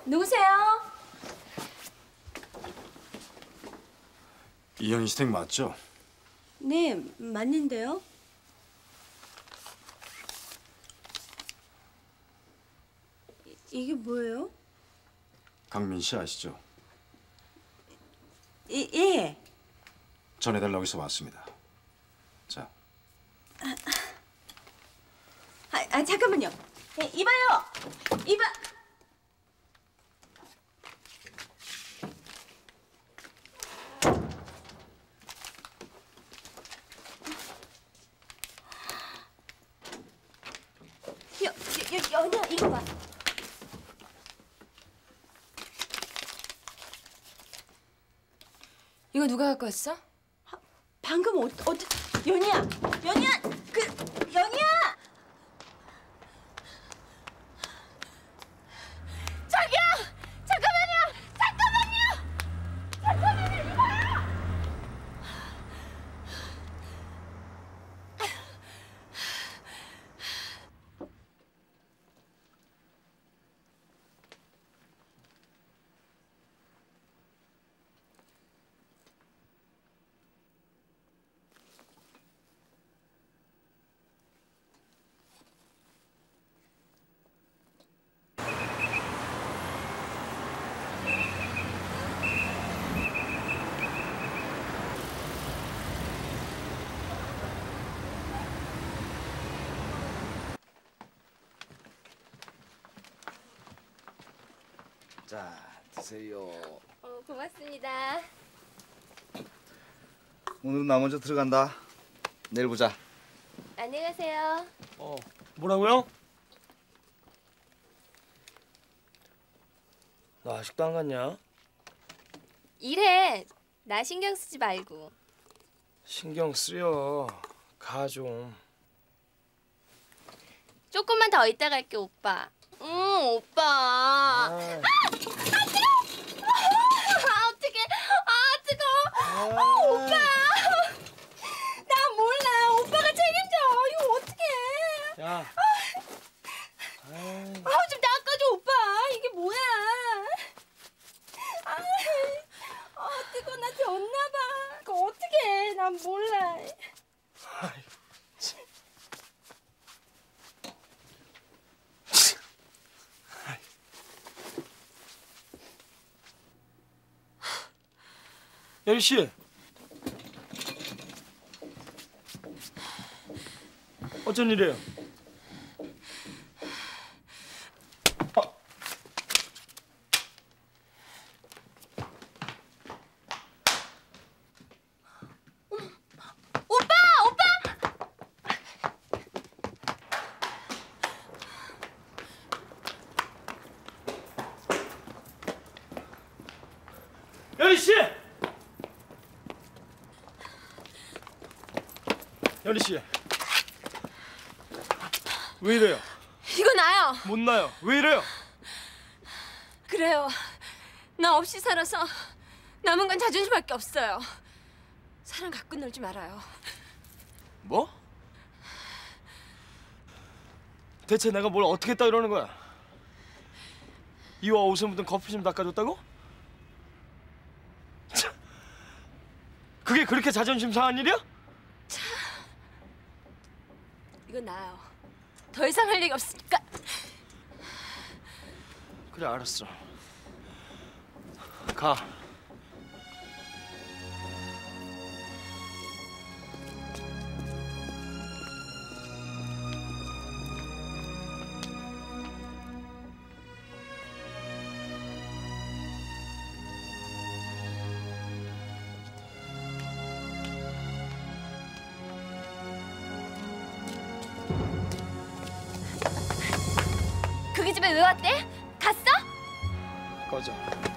누구세요? 이현희 씨 댁 맞죠? 네, 맞는데요. 이게 뭐예요? 강민 씨 아시죠? 예. 전해달라고 해서 왔습니다. 자. 잠깐만요. 이봐요. 이봐. 연희야, 이거 봐. 이거 누가 갖고 왔어? 방금 연희야, 연희야, 연희야! 저기요! 잠깐만요, 이봐요! 자, 드세요. 고맙습니다. 오늘은 나 먼저 들어간다. 내일 보자. 안녕히 가세요. 뭐라고요? 너 아직도 안 갔냐? 일해. 나 신경 쓰지 말고. 신경 쓰여. 가 좀. 조금만 더 이따 갈게, 오빠. 응, 오빠. 아, 어떡해. 뜨거워. 오빠. 나 몰라. 오빠가 책임져. 이거 어떡해. 야. 좀 닦아줘, 오빠. 이게 뭐야. 뜨거워. 나 졌나 봐. 그거 어떡해. 난 몰라. 아이고, 참. 여리 씨. 어쩐 일이에요? 여리 씨! 여리 씨. 왜 이래요? 이거 나요. 못 나요. 왜 이래요? 그래요. 나 없이 살아서 남은 건 자존심밖에 없어요. 사람 갖고 놀지 말아요. 뭐? 대체 내가 뭘 어떻게 했다 이러는 거야? 이와 옷에 묻은 커피 좀 닦아줬다고? 참, 그게 그렇게 자존심 상한 일이야? 이거 나요. 더 이상 할 얘기 없으니까. 그래, 알았어. 가. 그게 집에 왜 왔대? 갔어? 꺼져.